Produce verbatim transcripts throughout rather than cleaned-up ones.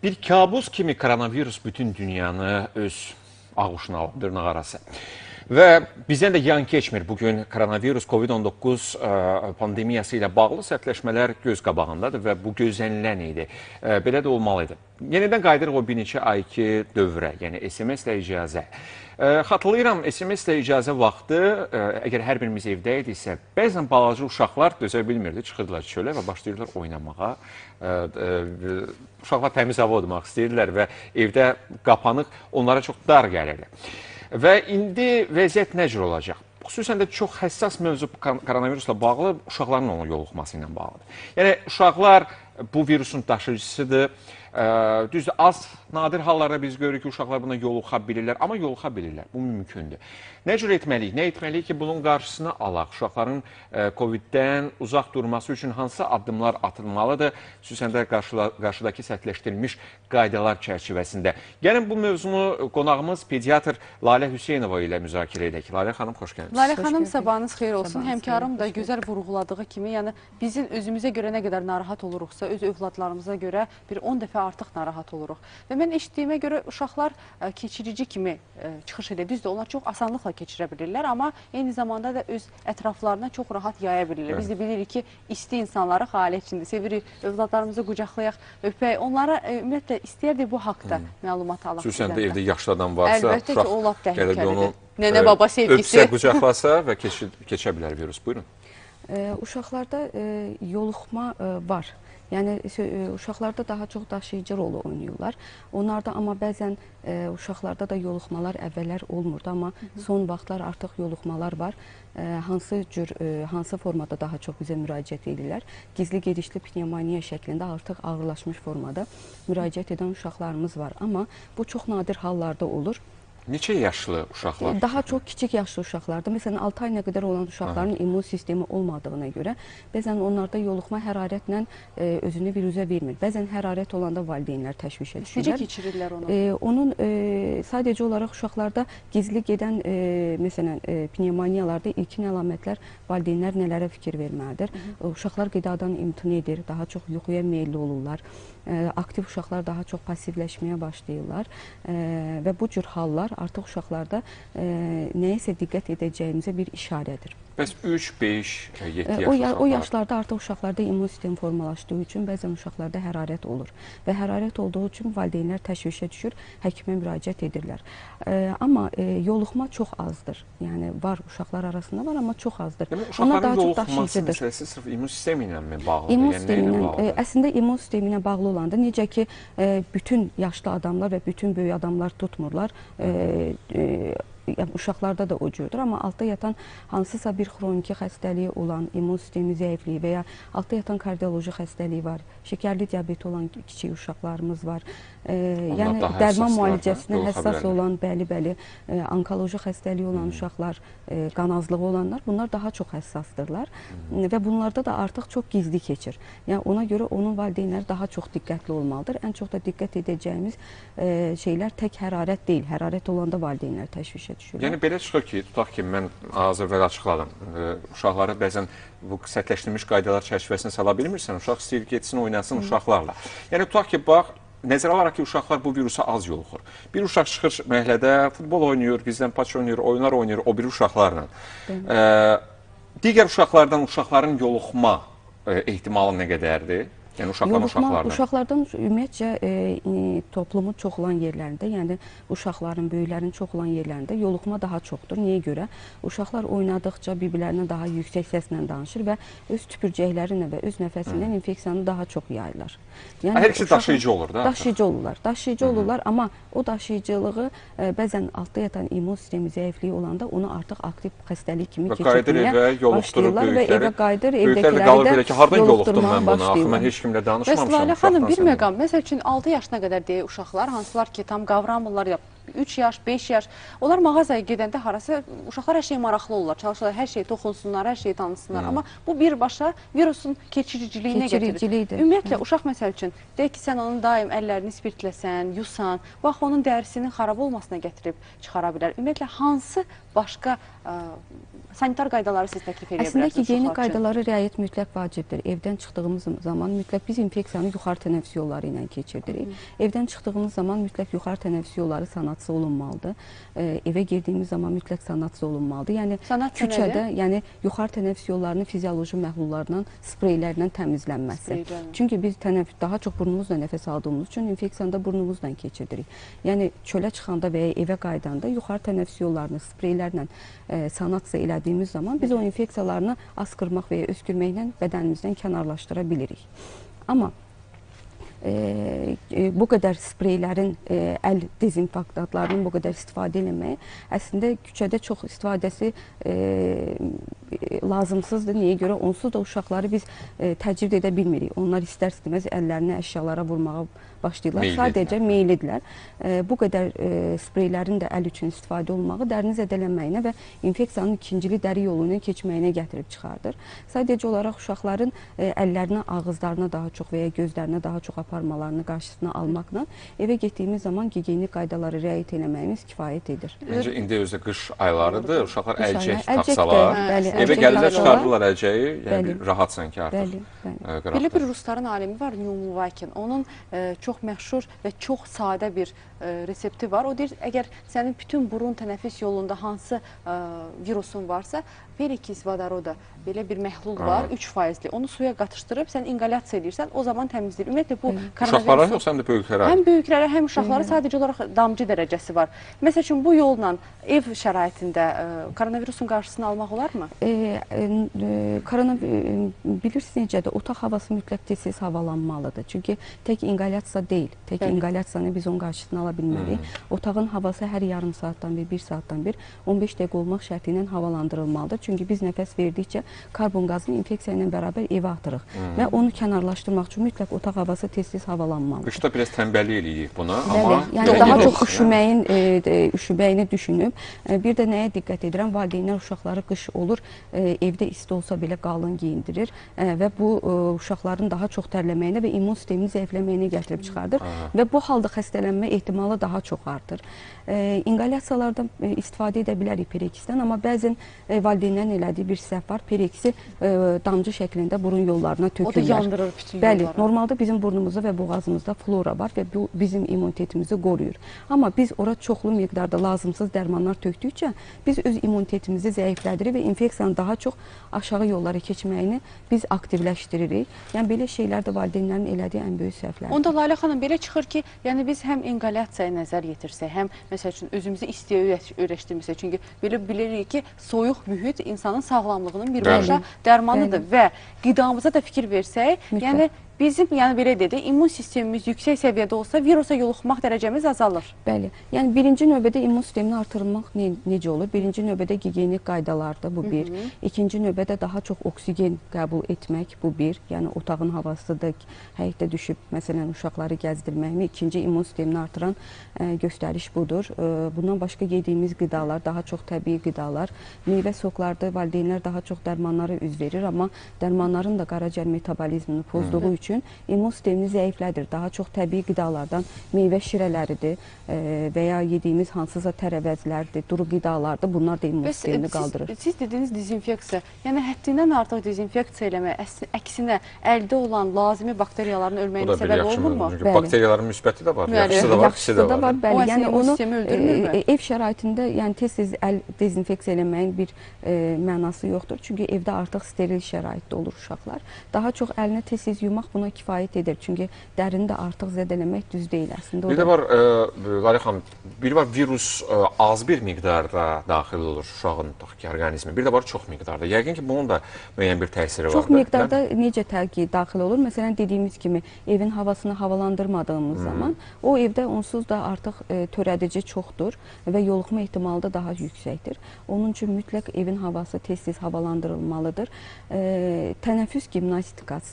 Bir kabus kimi koronavirus bütün dünyanı öz ağuşuna alıb, dırnaq arası. Və bizdən də yan keçmir. Bugün koronavirus, Covid on doqquz pandemiyası ilə bağlı sərtləşmələr göz qabağındadır və bu gözlənilən idi. Belə də olmalıydı. Yenidən qayıdırıq o bir neçə ayki dövrə, yəni S M S-lə icazə. Xatırlayıram, S M S-lə icazə vaxtı, əgər hər birimiz evdə idisə, bəzən balaca uşaqlar dözə bilmirdi, çıxırdılar çölə və başlayırlar oynamağa. Uşaqlar təmiz hava udmaq istəyirlər və evdə qapanıq onlara çox dar gəlirdi. Və indi vəziyyət nə cür olacaq? Xüsusən də çox həssas mövzu koronavirusla bağlı uşaqların onun yoluxması ilə bağlıdır. Yəni, uşaqlar bu virusun daşıyıcısıdır. Düzdür, az, nadir hallarda biz görürük ki, uşaqlar buna yoluxa bilirlər, amma yoluxa bilirlər. Bu mümkündür. Nə cür etməliyik? Nə etməliyik ki, bunun qarşısını alaq? Uşaqların Covid-dən uzaq durması üçün hansı addımlar atılmalıdır? Xüsusən də qarşıdakı sərtləşdirilmiş qaydalar çərçivəsində. Gəlin, bu mövzunu qonağımız pediatr Lalə Hüseynova ilə müzakirə edək. Lalə xanım, xoş gəldiniz. Lalə xanım, sabahınız xeyir olsun. Həmkarım da gözəl vurğuladığı kimi, yəni bizim özümüzə görə nə qədər narahat oluruqsa, öz övladlarımıza görə bir on dəfə artıq narahat oluruq. Və mən eşitdiyimə görə uşaqlar keçirici kimi çıxış edir. Düzdür, onlar çox asanlıqla keçirə bilirlər, amma eyni zamanda da öz ətraflarına çox rahat yaya bilirlər. Biz də bilirik ki, isti insanları ailə içində sevirik, övladlarımızı qucaqlayaq, öpək. Onlara ümumiyyətlə istəyərdik bu haqda məlumat alaq. Xüsusən də evdə yaşlı adam varsa, əlbəttə ki, o lap təhlükəlidir. Nənə baba sevgisi. Öpsə, qucaqlasa və keçə bilər virus. Buyurun. Uşaqlarda yoluxma var. Yəni, uşaqlarda daha çox daşıyıcı rolu oynayırlar. Onlarda amma bəzən uşaqlarda da yoluxmalar əvvəllər olmurdu, amma son vaxtlar artıq yoluxmalar var. Hansı cür, hansı formada daha çox bizə müraciət edirlər? Gizli gedişli pnevmoniya şəklində artıq ağırlaşmış formada müraciət edən uşaqlarımız var. Amma bu çox nadir hallarda olur. Neçə yaşlı uşaqlar? Daha çox kiçik yaşlı uşaqlarda. Məsələn, altı ayına qədər olan uşaqların immun sistemi olmadığına görə bəzən onlarda yoluxma hərarətlə özünü biruzə vermir. Bəzən hərarət olanda valideynlər təşvişə düşürlər. Necə keçirirlər onu? Onun sadəcə olaraq uşaqlarda gizli gedən məsələn, pnevmoniyalarda ilkin əlamətlər valideynlər nələrə fikir verməlidir? Uşaqlar qidadan imtina edir, daha çox yuxuya meyilli olurlar. Aktiv uşaqlar daha çox passivləşməyə başlayırlar və bu cür hallar artıq uşaqlarda nəyəsə diqqət edəcəyimizə bir işarədir. Bəs üç, beş, yeddi yaş uşaqlar? O yaşlarda artıq uşaqlarda immun sistemi formalaşdığı üçün bəzən uşaqlarda hərarət olur. Və hərarət olduğu üçün valideynlər təşvişə düşür, həkimə müraciət edirlər. Amma yoluxma çox azdır. Yəni, var, uşaqlar arasında var, amma çox azdır. Uşaqların yoluxması məsələsi sırf immun sistemi ilə mi bağlıdır? İmmun sistemi ilə, əslində immun sistemi ilə bağlı olanda, necə ki, bütün yaşlı adamlar və bütün böyük adamlar tutmurlar, uşaqlarda da o cürdür, amma altda yatan hansısa bir xroniki xəstəliyi olan, immun sistemi zəifliyi və ya altda yatan kardioloji xəstəliyi var, şəkərli diabeti olan kiçik uşaqlarımız var, yəni dərman müalicəsinə həssas olan, bəli-bəli, onkoloji xəstəliyi olan uşaqlar, qan azlığı olanlar, bunlar daha çox həssasdırlar və bunlarda da artıq çox gizli keçir. Yəni, ona görə onun valideynləri daha çox diqqətli olmalıdır. Ən çox da diqqət edəcəyimiz şeylər tək hərarət deyil, hərarət olanda valideynlər təşvişə düşürlər. Yəni, belə çıxır ki, tutaq ki, mən az əvvəl açıqladım, uşaqları bəzən bu sərtləşdirilmiş qaydalar çərçivəsində sala bilmirsən, uşaq istəyir getsin, oynasın uşaqlarla. Yəni, tutaq ki, bax, nəzərə alaraq ki, uşaqlar bu virusa az yoluxur. Bir uşaq çıxır məhəllədə, futbol oynayır, gizlən paç oynayır, oyunlar oynayır o bir uşaqlarla. Digər uşaqlardan uşaqların yoluxma ehtimalı nə qədərdir? Yəni, uşaqlardan uşaqlardan. Uşaqlardan ümumiyyətcə toplumun çox olan yerlərində, yəni uşaqların, böyüklərin çox olan yerlərində yoluxma daha çoxdur. Niyə görə? Uşaqlar oynadıqca bir-birlərinə daha yüksək səslə danışır və öz tüpürcəklərinə və öz nəfəsindən infeksiyanı daha çox yayırlar. Hər ikisi daşıyıcı olur da? Daşıyıcı olurlar. Daşıyıcı olurlar, amma o daşıyıcılığı bəzən altda yatan immun sistemi zəifliyi olanda onu artıq aktiv xəstəlik kimi keçirməyə başlayırlar və evə qayıdır, evdəkiləri də yoluxdurmağa başlayırlar. Bəs Lalə xanım, bir məqam, məsəl üçün altı yaşına qədər deyək uşaqlar, hansılar ki, tam qavramırlar, üç yaş, beş yaş. Onlar mağazaya gedəndə harasa uşaqlar hər şey maraqlı olurlar, çalışırlar, hər şeyi toxunsunlar, hər şeyi tanısınlar. Amma bu birbaşa virusun keçiriciliyinə gətirir. Keçiriciliyidir. Ümumiyyətlə, uşaq məsəl üçün, deyək ki, sən onun daim əllərini spirtləsən, yusan, bax, onun dərisinin xarab olmasına gətirib çıxara bilər. Ümumiyyətlə, hansı başqa ə, sanitar qaydaları siz təklif edə Əslində bilərsiniz gigiyenik uşaqlar üçün? qaydalara riayət mütləq vacibdir. Evdən çıxdığımız zaman mütləq biz infeksiyanı yuxarı tənəffüs yolları ilə keçirdirik. Hı. Evdən çıxdığımız zaman mütləq yuxarı tənəffüs yolları sanatsız olunmalıdır. E, evə girdiyimiz zaman mütləq sanatsız olunmalıdır. Yəni Sanat küçədə, yəni yuxarı tənəffüs yollarının fizioloji məhlullarla, spreylərlə təmizlənməsi. Spreylərlə. Çünki biz tənəffüs daha çox burnumuzla nəfəs aldığımız üçün infeksiyanı da burnumuzla keçirdirik. Yəni çölə çıxanda və ya evə qaydanda yuxarı tənəffüs yollarını spreylərlə e, sanatsiz elədiyimiz zaman biz o infeksiyalarını askırmaq və ya öskürməklə bədənimizdən kənarlaşdıra bilirik. Amma e, e, bu qədər spreylərin, e, əl dezinfektantlarının bu qədər istifadə eləmək əslində küçədə çox istifadəsi e, lazımsızdır. Niyə görə? Onsuz da uşaqları biz e, təcrid edə bilmirik. Onlar istər-istəməz əllərini əşyalara vurmağa başlayırlar. Meyilli Sadəcə meyillidirlər. E, bu qədər e, spreylərin də əl üçün istifadə olunmağı dərini zədələnməyinə və infeksiyanın ikincili dəri yolu ilə keçməyinə gətirib çıxardır. Sadəcə olaraq uşaqların e, əllərinə, ağızlarına daha çox və ya gözlərinə daha çox aparmalarını qarşısına almaqla evə getdiyimiz zaman gigiyenik qaydalara riayət eləməyimiz kifayət edir. Məncə indi özdə qış aylarıdır, uşaqlar Qış əlcək ayları, əlcək də, taxsalar, bəli, evə əlcək gəlirlər, taxsalar. çıxardılar əlcəyi, yəni Bəli. bir rahatsan ki artıq. Bəli, bəli. e, Belə qıraqda. bir rusların alimi var, Nyumuvakin. Onun e, çox məşhur və çox sadə bir e, resepti var. O deyir, əgər sənin bütün burun tənəffüs yolunda hansı e, virusun varsa, perikis vodoroda belə bir məhlul var, üç faizli. Onu suya qatışdırıb sən inqalyasiya edirsən, o zaman təmizləyir. Ümumiyyətlə bu Uşaqlara koronavirusun yoxsa həm də böyüklərə? həm böyüklərə, həm uşaqlara sadəcə olaraq damcı dərəcəsi var. Məsəl üçün bu yolla ev şəraitində e, koronavirusun qarşısını almaq olarmı? E, e, koronavirus bilirsiniz necədir? Otaq havası mütləq tez-tez havalanmalıdır. Çünki tək inqalyasiya deyil. Tək Bəli. inqalyasiyanı biz onun qarşısını ala bilmərik. Hmm. Otağın havası hər yarım saatdan bir, bir saatdan bir on beş dəqiqə olmaq şərti ilə havalandırılmalıdır. Çünki biz nəfəs verdikcə karbon qazını infeksiya ilə bərabər evə atırıq. Hmm. Və onu kənarlaşdırmaq üçün mütləq otaq havası tez-tez havalanmalıdır. Qışda biraz tənbəllik eləyirik buna, Bəli, amma yəni yox, daha yox, çox yəni. üşüməyin, e, e, üşüməyini düşünüb. E, bir də nəyə diqqət edirəm? Valideynlər uşaqları qış olur, e, evdə isti olsa belə qalın geyindirir e, və bu e, uşaqların daha çox tərləməyinə və immun sistemini zəifləməyinə gətirib çıxardır. Aha. Və bu halda xəstələnmə ehtimalı daha çox artır. E, inqalyasiyalardan e, istifadə edə bilərik perekisdən, amma bəzən e, valideynlərin elədiyi bir səhv var. Perekisi e, damcı şəklində burun yollarına tökürlər. O da yandırır bütün Bəli, yolları. normalda bizim burnumuzda və boğazımızda flora var və bu bizim immunitetimizi qoruyur. Amma biz ora çoxlu miqdarda lazımsız dərmanlar tökdükcə biz öz immunitetimizi zəiflədirik və infeksiyanın daha çox aşağı yollara keçməyini biz aktivləşdiririk. Yəni belə şeylər də valideynlərin elədiyi ən böyük səhvlərdir. Onda Lalə xanım belə çıxır ki, yəni biz həm inqalyasiyaya nəzər yetirsək, həm məsəl üçün özümüzü istiyə öyrəşdirmisək. Çünki belə bilirik ki, soyuq mühit insanın sağlamlığının birbaşa dərmanıdır və qidamıza da fikir versək, Mütləq. yəni bizim, yəni belə dedi, immun sistemimiz yüksək səviyyədə olsa virusa yoluxmaq dərəcəmiz azalır. Bəli. Yəni birinci növbədə immun sistemini artırmaq ne, necə olur? Birinci növbədə gigiyenik qaydalardır, bu bir. Hı -hı. İkinci növbədə daha çox oksigen qəbul etmək, bu bir. Yəni otağın havası da həyətdə düşüb, məsələn, uşaqları gəzdirməkmi? İkinci immun sistemini artıran ə, göstəriş budur. Ə, bundan başqa yediyimiz qidalar, daha çox təbii qidalar, meyvə soklarda valideynlər daha çox dərmanlara üz verir, amma dərmanların da qaraciyər metabolizmini pozduğu Hı -hı. üçün immun sistemini zəiflədir. Daha çox təbii qidalardan meyvə şirələridir e, və ya yediyimiz hansısa tərəvəzlərdir, duru qidalardır. Bunlar da immun sistemini qaldırır. Siz, siz dediniz dezinfeksiya. Yəni həddindən artıq dezinfeksiya eləmək, əksinə əldə olan lazımi bakteriyaların ölməyinə səbəb olmurmu? Çünki bakteriyaların müsbəti də var, Bəli. yaxşısı da var, Yaxşısı pisi də da var. var. Bəli, O yəni immun onu sistemi öldürmürmü? e, ev şəraitində, yəni tez-tez əl dezinfeksiya eləməyin bir e, mənası yoxdur. Çünki evdə artıq steril şəraitdə olur uşaqlar. Daha çox əlini tez-tez yumaq buna kifayət edir. Çünki dərini də artıq zədələmək düz deyil əslində. Bir də var, e, Lalə xanım, bir var virus e, az bir miqdarda daxil olur uşağın ki, orqanizmi. Bir də var çox miqdarda. Yəqin ki, bunun da müəyyən bir təsiri var. Çox miqdarda necə tərki daxil olur? Məsələn, dediyimiz kimi evin havasını havalandırmadığımız hmm. zaman o evdə onsuz da artıq e, törədici çoxdur və yoluxma ehtimalı da daha yüksəkdir. Onun üçün mütləq evin havası tez-tez havalandırılmalıdır. E, tənəffüs gimnastikası,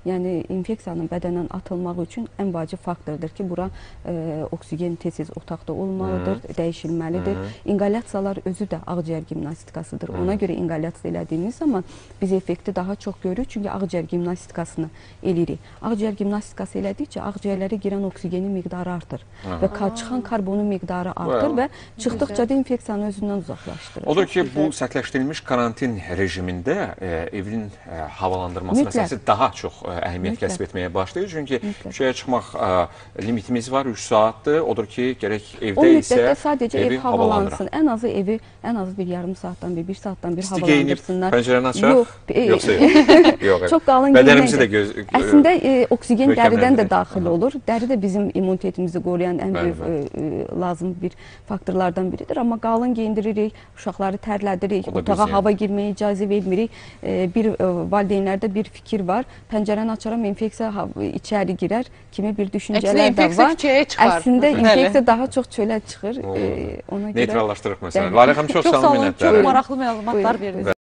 Yəni infeksiyanın bədəndən atılması üçün ən vacib faktordur ki, bura e, oksigen tez-tez otaqda olmalıdır, Hı. dəyişilməlidir. Hı. İnqalyasiyalar özü də ağciyər gimnastikasıdır. Hı. Ona görə inqalyasiya elədiyimiz zaman biz effekti daha çox görürük, çünki ağciyər gimnastikasını eləyirik. Ağciyər gimnastikası elədikcə ağciyərlərə girən oksigenin miqdarı artır Hı. və çıxan karbonun miqdarı artır və çıxdıqca da infeksiyanı özündən uzaqlaşdırır. Odur ki, bu sərtləşdirilmiş karantin rejimində e, evin e, havalandırması Mütləq. məsələsi daha çox e, əhəmiyyət Mütləq. kəsb etməyə başlayır. Çünki Mütləq. şuraya çıxmaq e, limitimiz var, üç saatdır. Odur ki, gərək evdə O isə müddətdə sadəcə evi ev havalansın. Ən azı evi ən azı bir yarım saatdan bir, bir saatdan bir İsti geyinib havalandırsınlar. pəncərəni açaq? Yox, e, Yoxsa yox. yox. Çox qalın Bədənimizi də geyinmək. göz... Əslində e, oksigen dəridən də möhkəmləndirir. daxil olur. Dəri də bizim immunitetimizi qoruyan ən Bəli, böyük e, e, lazım bir faktorlardan biridir. Amma qalın geyindiririk, uşaqları tərlədirik, O da otağa biz hava girməyə icazə vermirik. E, bir e, valideynlərdə bir fikir var. Pəncərəni açaram, infeksiya içəri girər kimi bir düşüncələr də var. Əslində infeksiya daha çox çölə çıxır. E, ona görə Neytrallaşdırıq məsələn. Lalə xanım, çox sağ olun, minnətdarım. Çox maraqlı məlumatlar verdiniz.